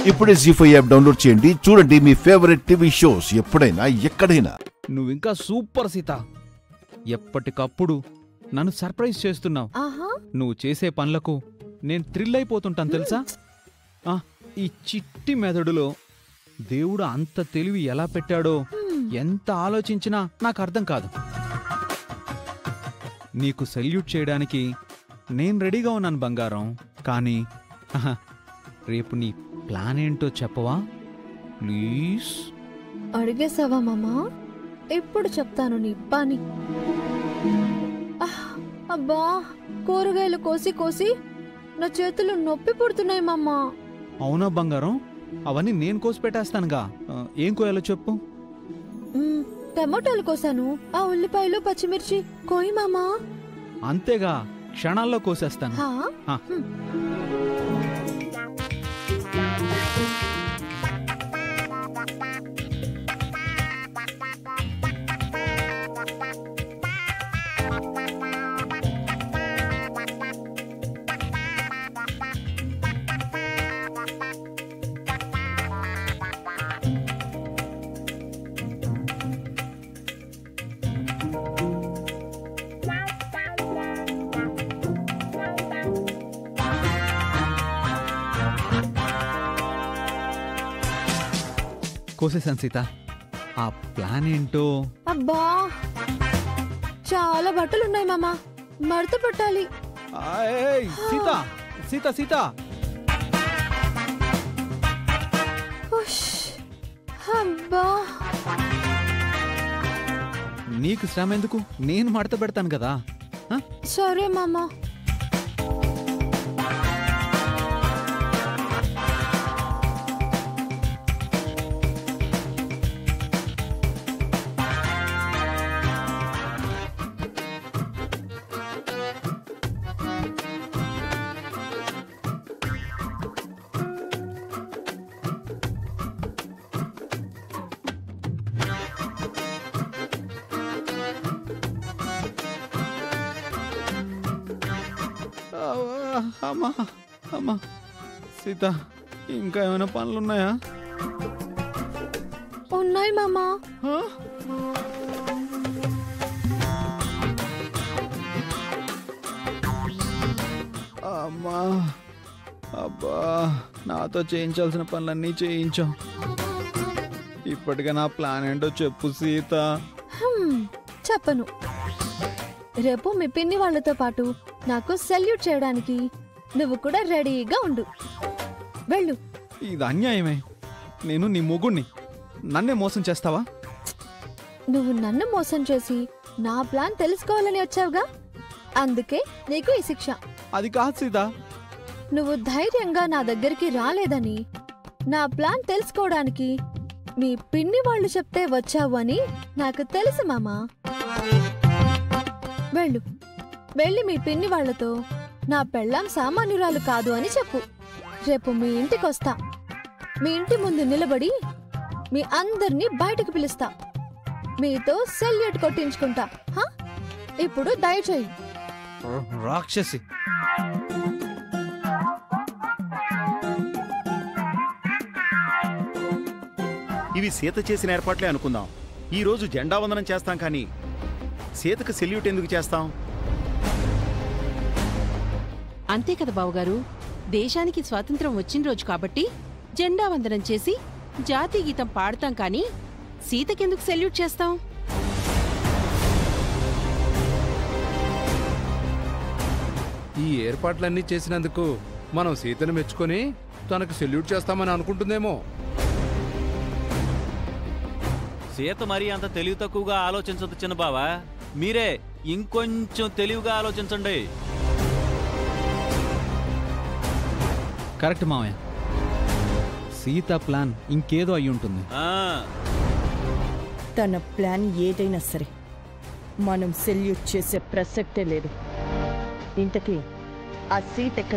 ఇప్పుడే జీ5 app download చేయండి. చూడండి మీ ఫేవరెట్ టీవీ షోస్ ఎప్పుడైనా ఎక్కడైనా. నువ్వింకా సూపర్ సీత. ఎప్పటికప్పుడు నన్ను సర్ప్రైజ్ చేస్తున్నావు. నువ్వు చేసే పనులకు నేను థ్రిల్ అయిపోతుంటాను తెలుసా. ఈ చిట్టి మెదడులో దేవుడు అంత తెలివి ఎలా పెట్టాడో ఎంత ఆలోచించినా నాకు అర్థం కాదు. నీకు సెల్యూట్ చేయడానికి నేను రెడీగా ఉన్నాను బంగారం. కానీ రేపు నీ ప్లాన్ ఏంటో చెప్పవా ప్లీజ్? అడిగేసావా మామా? ఎప్పుడు చెప్తాను నీ పని. అబ్బా, కూరగాయలు కోసి కోసి నా చేతులు నొప్పి పుడుతున్నాయి మామా. అవునా బంగారం? అవన్నీ నేను కోసి పెట్టేస్తానుగా. ఏం కోయాలో చెప్పు. టమాటాలు కోసాను. ఆ ఉల్లిపాయలు పచ్చిమిర్చి కోయి మామా. అంతేగా, క్షణాల్లో కోసేస్తాను. కోసేసాను సీత. ఆ ప్లాన్ ఏంటో? అబ్బా, చాలా బట్టలున్నాయి మామా, మడత పెట్టాలి. సీత సీత సీత, అబ్బా, నీకు శ్రమ ఎందుకు, నేను మడత పెడతాను కదా. సరే మామా. అమ్మా అమ్మా, సీత ఇంకా ఏమైనా పనులున్నాయా? ఉన్నాయి మామా. అమ్మా, అబ్బా, నాతో చేయించాల్సిన పనులన్నీ చేయించాం. ఇప్పటికే నా ప్లాన్ ఏంటో చెప్పు సీత. చెప్పను. రేపు మీ పిన్ని వాళ్ళతో పాటు నాకు సెల్యూట్ చేయడానికి నువ్వు కూడా రెడీగా ఉండు. వెళ్ళు. ఇది అన్యాయమే. నేను నీ మొగుణ్ణి, నన్నే మోసం చేస్తావా? నువ్వు నన్ను మోసం చేసి నా ప్లాన్ తెలుసుకోవాలని వచ్చావుగా, అందుకే నీకు ఈ శిక్ష. అది కాదు సీత. నువ్వు ధైర్యంగా నా దగ్గరికి రాలేదని, నా ప్లాన్ తెలుసుకోవడానికి మీ పిన్ని వాళ్ళు చెప్తే వచ్చావు అని నాకు తెలుసు మామా. వెళ్ళు. వెళ్ళి మీ పిన్ని వాళ్లతో నా పెళ్ళాం సామాన్యురాలు కాదు అని చెప్పు. రేపు మీ ఇంటికొస్తా. మీ ఇంటి ముందు నిలబడి మీ అందర్నీ బయటకు పిలుస్తా. మీతో సెల్యూట్ కొట్టించుకుంటా. ఇప్పుడు దయచేయి. రాక్షసి. ఇవి సీత చేసిన ఏర్పాట్లే అనుకుందాం. ఈరోజు జెండా వందనం చేస్తాం, కానీ సీతకు సెల్యూట్ ఎందుకు చేస్తాం? అంతే కదా బావుగారు. దేశానికి స్వాతంత్రం వచ్చిన రోజు కాబట్టి జెండా వందనం చేసి జాతీయ గీతం పాడతాం, కానీ సీతకెందుకు సెల్యూట్ చేస్తాం? ఈ ఏర్పాట్లన్నీ చేసినందుకు మనం సీతను మెచ్చుకొని తనకు సెల్యూట్ చేస్తామని అనుకుంటుందేమో. సీత మరీ అంత తెలివి తక్కువగా ఆలోచించదు చిన్న బావా. మీరే ఇంకొంచెం తెలివిగా ఆలోచించండి. కరెక్ట్ మావయ్య. సీత ప్లాన్ ఇంకేదో అయి ఉంటుంది. తన ప్లాన్ ఏదైనా సరే మనం సెల్యూట్ చేసే ప్రసక్తే లేదు. ఇంతకీ ఆ సీట్ ఎక్కడ?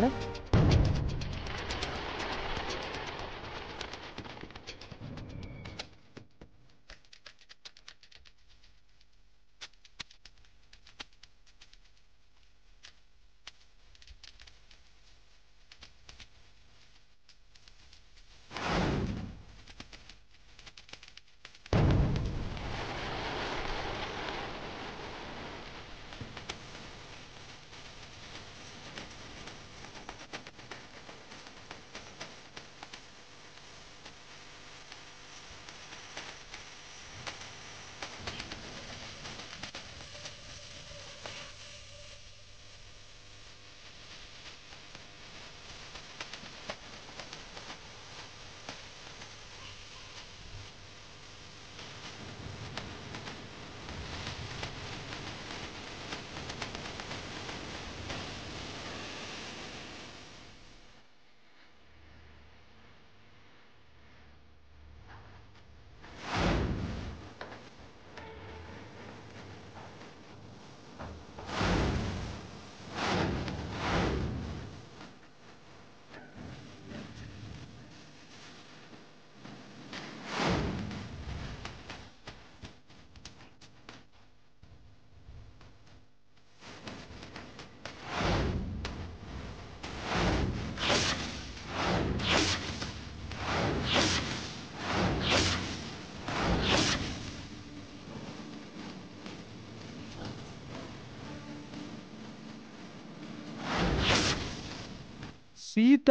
సీత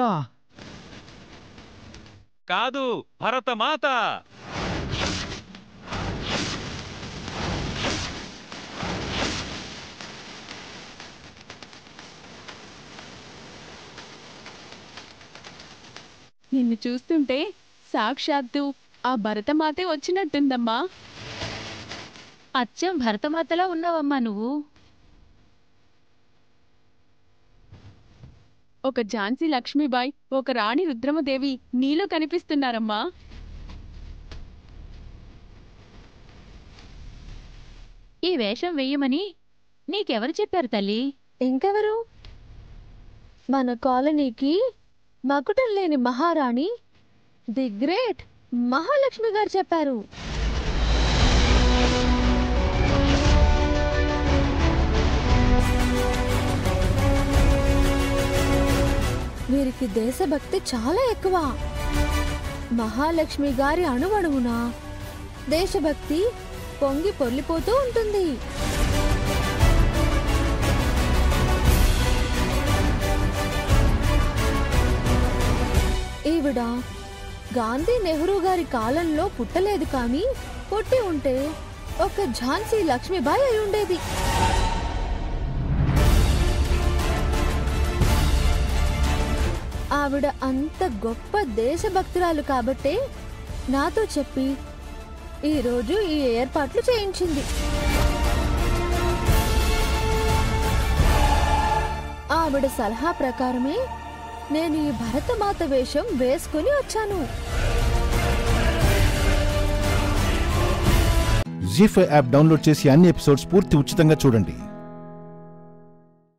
కాదు, భరతమాత. నిన్ను చూస్తుంటే సాక్షాత్తు ఆ భరతమాతే వచ్చినట్టుందమ్మా. అచ్చం భరతమాతలా ఉన్నావమ్మా నువ్వు. ఒక ఝాన్సీ లక్ష్మీబాయి, ఒక రాణి రుద్రమదేవి నీలో కనిపిస్తున్నారమ్మా. ఈ వేషం వెయ్యమని నీకెవరు చెప్పారు తల్లి? ఇంకెవరు? మన కాలనీకి మకుటం లేని మహారాణి ది గ్రేట్ మహాలక్ష్మి గారు చెప్పారు. వీరికి దేశభక్తి చాలా ఎక్కువ. మహాలక్ష్మి గారి అణువణువున దేశభక్తి పొంగి పొర్లిపోతూ ఉంటుంది. ఈవిడ గాంధీ నెహ్రూ గారి కాలంలో పుట్టలేదు, కానీ పుట్టి ఉంటే ఒక ఝాన్సీ లక్ష్మీబాయి అయి ఉండేది. ఆవిడ అంత గొప్ప దేశభక్తురాలు కాబట్టే నాతో చెప్పి ఈరోజు ఈ ఏర్పాట్లు చేయించింది. ఆవిడ సలహా ప్రకారమే నేను ఈ భరతమాత వేషం వేసుకుని వచ్చాను. జీ5 యాప్ డౌన్లోడ్ చేసి అన్ని ఎపిసోడ్స్ పూర్తి ఉచితంగా చూడండి.